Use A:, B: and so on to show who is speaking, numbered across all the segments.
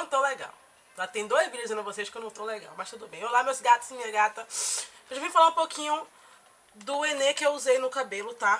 A: não tô legal. Já tem 2 vídeos dizendo a vocês que eu não tô legal, mas tudo bem. Olá, meus gatos e minha gata. Eu já vim falar um pouquinho do Enê que eu usei no cabelo, tá?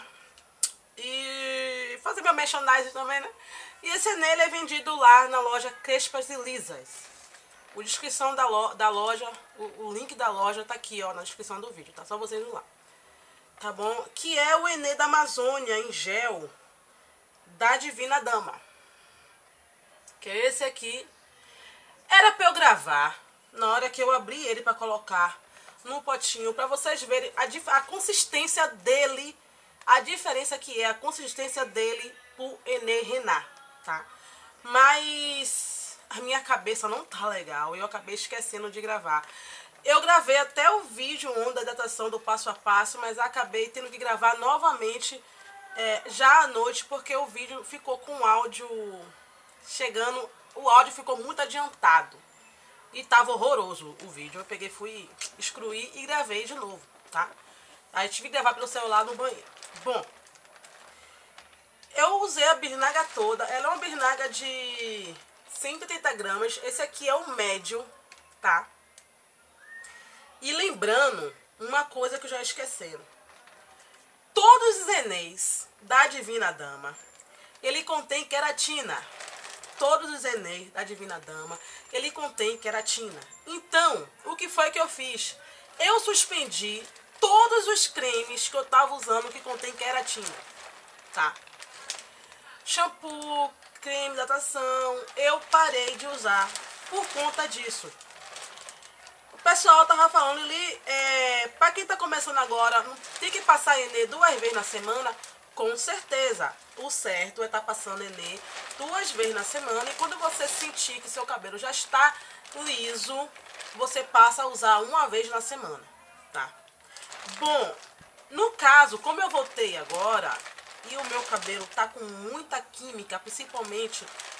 A: E fazer meu merchandising também, né? E esse Enê, ele é vendido lá na loja Crespas e Lisas. A descrição da loja, o link da loja tá aqui, ó, na descrição do vídeo, tá? Só vocês ir lá. Tá bom? Que é o Enê da Amazônia em gel da Divina Dama. Que é esse aqui. Era pra eu gravar na hora que eu abri ele pra colocar no potinho, pra vocês verem a consistência dele, a diferença que é a consistência dele pro Enê Renat, tá? Mas a minha cabeça não tá legal e eu acabei esquecendo de gravar. Eu gravei até o vídeo 1 da datação do passo a passo, mas acabei tendo que gravar novamente já à noite, porque o vídeo ficou com áudio chegando, o áudio ficou muito adiantado. E tava horroroso o vídeo. Eu peguei, fui excluir e gravei de novo, tá? Aí tive que gravar pelo celular no banheiro. Bom, eu usei a birnaga toda. Ela é uma birnaga de 180 gramas. Esse aqui é o médio, tá? E lembrando uma coisa que eu já esquecendo. Todos os Enês da Divina Dama, ele contém queratina. Todos os Enês da Divina Dama, ele contém queratina. Então, o que foi que eu fiz? Eu suspendi todos os cremes que eu tava usando que contém queratina, tá? Shampoo, creme, hidratação, eu parei de usar por conta disso. O pessoal tava falando ali, pra quem tá começando agora, tem que passar Enê 2 vezes na semana. Com certeza, o certo é estar passando Enê 2 vezes na semana. E quando você sentir que seu cabelo já está liso, você passa a usar 1 vez na semana, tá? Bom, no caso, como eu voltei agora e o meu cabelo tá com muita química, principalmente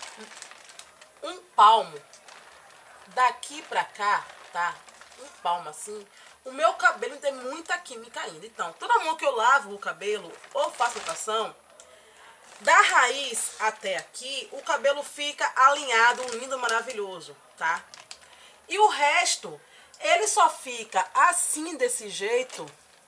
A: um palmo daqui pra cá, tá? Um palmo assim. O meu cabelo tem muita química ainda. Então, toda mão que eu lavo o cabelo ou faço tração, da raiz até aqui, o cabelo fica alinhado, lindo, maravilhoso, tá? E o resto, ele só fica assim, desse jeito.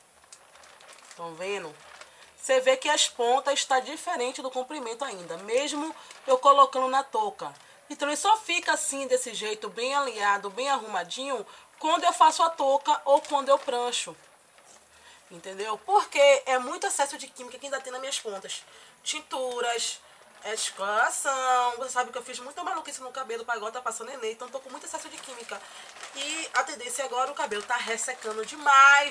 A: Estão vendo? Você vê que as pontas estão diferentes do comprimento ainda, mesmo eu colocando na touca. Então, ele só fica assim, desse jeito, bem alinhado, bem arrumadinho, quando eu faço a touca ou quando eu prancho. Entendeu? Porque é muito excesso de química que ainda tem nas minhas pontas. Tinturas, descoloração. Você sabe que eu fiz muita maluquice no cabelo para agora tá passando Enê, então tô com muito excesso de química. E a tendência agora, o cabelo tá ressecando demais.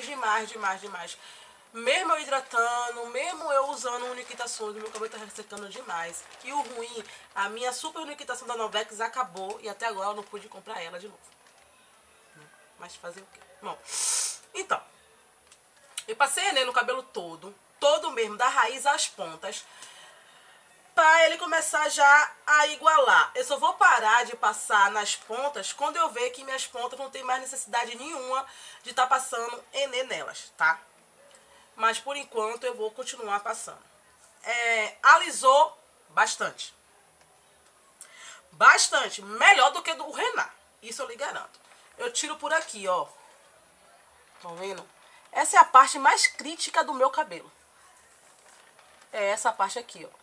A: Mesmo eu hidratando, mesmo eu usando uniquitações, o meu cabelo tá ressecando demais. E o ruim, a minha super uniquitação da Novex acabou e até agora eu não pude comprar ela de novo. Mas fazer o quê? Bom, então, eu passei Enê no cabelo todo mesmo, da raiz às pontas, pra ele começar já a igualar. Eu só vou parar de passar nas pontas quando eu ver que minhas pontas não tem mais necessidade nenhuma de estar passando Enê nelas, tá? Mas por enquanto eu vou continuar passando. Alisou bastante. Bastante. Melhor do que do Renat. Isso eu lhe garanto. Eu tiro por aqui, ó. Estão vendo? Essa é a parte mais crítica do meu cabelo. É essa parte aqui, ó.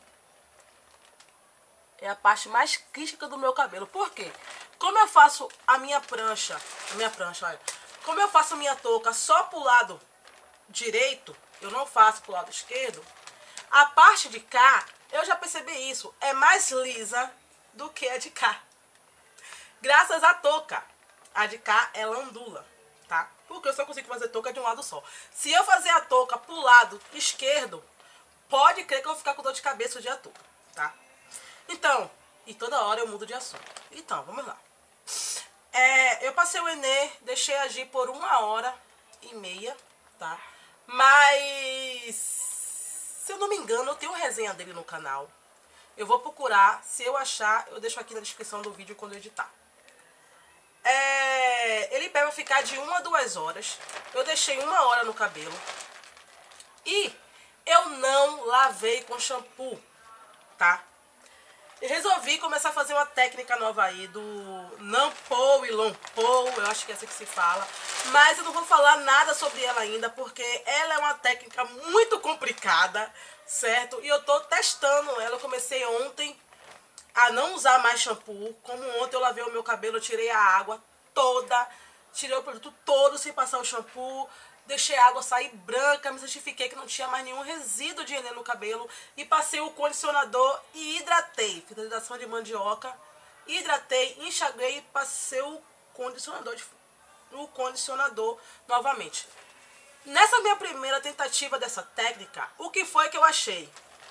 A: É a parte mais crítica do meu cabelo. Por quê? Como eu faço a minha prancha, olha. Como eu faço a minha touca só pro lado direito, eu não faço pro lado esquerdo, a parte de cá, eu já percebi isso, é mais lisa do que a de cá. Graças à touca. A de cá, ela ondula, tá? Porque eu só consigo fazer touca de um lado só. Se eu fazer a touca pro lado esquerdo, pode crer que eu vou ficar com dor de cabeça o dia todo, tá? Então, e toda hora eu mudo de assunto. Então, vamos lá. Eu passei o Enê, deixei agir por 1h30, tá? Mas, se eu não me engano, eu tenho resenha dele no canal. Eu vou procurar, se eu achar, eu deixo aqui na descrição do vídeo quando eu editar. Ele vai ficar de 1 a 2 horas. Eu deixei 1 hora no cabelo. E eu não lavei com shampoo, tá? Eu resolvi começar a fazer uma técnica nova aí do Nampo e Lompo, eu acho que é assim que se fala. Mas eu não vou falar nada sobre ela ainda, porque ela é uma técnica muito complicada, certo? E eu tô testando ela, eu comecei ontem a não usar mais shampoo. Como ontem eu lavei o meu cabelo, eu tirei a água toda, tirei o produto todo sem passar o shampoo, deixei a água sair branca, me certifiquei que não tinha mais nenhum resíduo de enê no cabelo e passei o condicionador e hidratei. Fiz a hidratação de mandioca, hidratei, enxaguei e passei o condicionador novamente. Nessa minha primeira tentativa dessa técnica, o que foi que eu achei?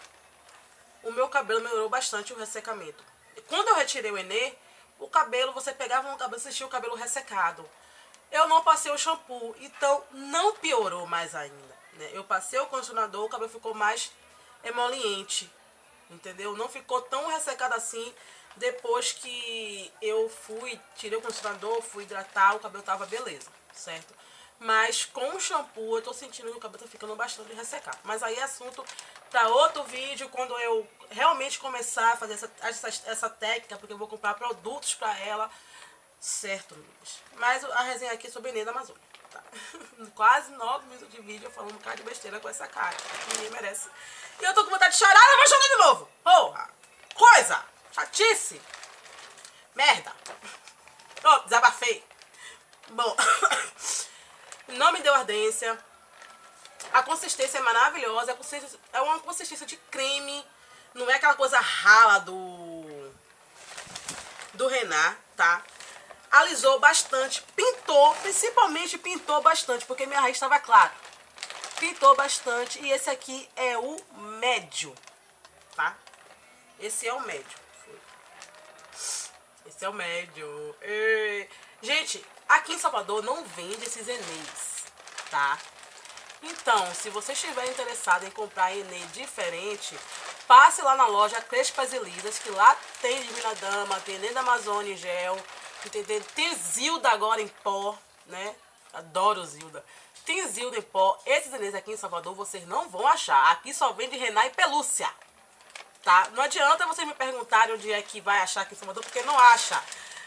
A: O meu cabelo melhorou bastante o ressecamento. E quando eu retirei o enê, o cabelo, você pegava no cabelo e sentia o cabelo ressecado. Eu não passei o shampoo, então não piorou mais ainda, né? Eu passei o condicionador, o cabelo ficou mais emoliente, entendeu? Não ficou tão ressecado assim. Depois que eu tirei o condicionador, fui hidratar, o cabelo tava beleza, certo? Mas com o shampoo eu tô sentindo que o cabelo tá ficando bastante ressecado. Mas aí é assunto para outro vídeo, quando eu realmente começar a fazer essa técnica, porque eu vou comprar produtos para ela. Certo, meninas. Mas a resenha aqui é sobre Enê da Amazônia, tá? Quase 9 minutos de vídeo falando um bocado de besteira com essa cara. Ninguém merece. E eu tô com vontade de chorar, eu vou chorar de novo. Porra! Coisa! Chatice! Merda! Pronto, desabafei. Bom, não me deu ardência. A consistência é maravilhosa. É uma consistência de creme. Não é aquela coisa rala do Renat, tá? Alisou bastante, pintou, principalmente pintou bastante, porque minha raiz estava clara. Pintou bastante e esse aqui é o médio, tá? Esse é o médio. Esse é o médio. Gente, aqui em Salvador não vende esses enês, tá? Então, se você estiver interessado em comprar enê diferente, passe lá na loja Crespas e Lisas, que lá tem Divina Dama, tem enê da Amazônia em gel, entendeu? Tem Zilda agora em pó, né? Adoro Zilda. Tem Zilda em pó. Esses enês aqui em Salvador vocês não vão achar. Aqui só vende Renat e pelúcia, tá? Não adianta vocês me perguntarem onde é que vai achar aqui em Salvador, porque não acha.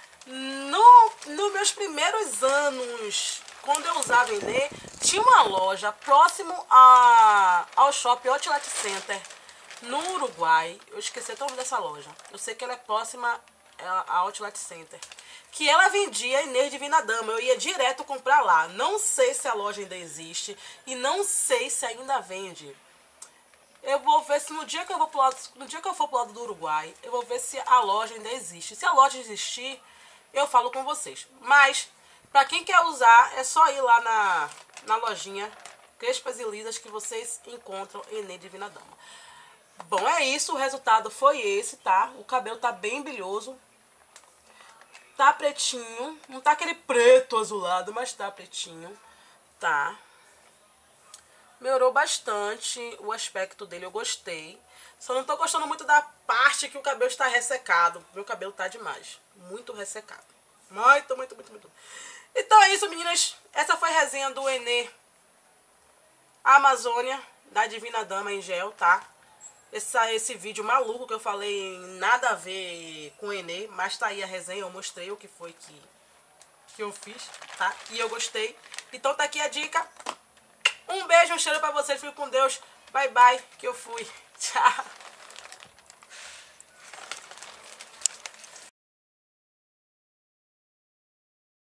A: Nos meus primeiros anos, quando eu usava enê, tinha uma loja próximo ao Shopping Outlet Center, no Uruguai. Eu esqueci até o nome dessa loja. Eu sei que ela é próxima ao Outlet Center. Que ela vendia enê Divina Dama. Eu ia direto comprar lá. Não sei se a loja ainda existe e não sei se ainda vende. Eu vou ver se no dia que eu for pro lado do Uruguai, eu vou ver se a loja ainda existe. Se a loja existir, eu falo com vocês. Mas, pra quem quer usar, é só ir lá na lojinha Crespas e Lisas que vocês encontram enê Divina Dama. Bom, é isso. O resultado foi esse, tá? O cabelo tá bem brilhoso. Tá pretinho. Não tá aquele preto azulado, mas tá pretinho. Tá? Melhorou bastante o aspecto dele, eu gostei. Só não tô gostando muito da parte que o cabelo está ressecado. Meu cabelo tá demais. Muito ressecado. Muito, muito, muito, muito. Então é isso, meninas. Essa foi a resenha do enê Amazônia, da Divina Dama em gel, tá? Esse vídeo maluco que eu falei nada a ver com o enê, mas tá aí a resenha, eu mostrei o que foi que eu fiz, tá? E eu gostei. Então tá aqui a dica. Um beijo, um cheiro pra vocês, fique com Deus. Bye, bye, que eu fui. Tchau.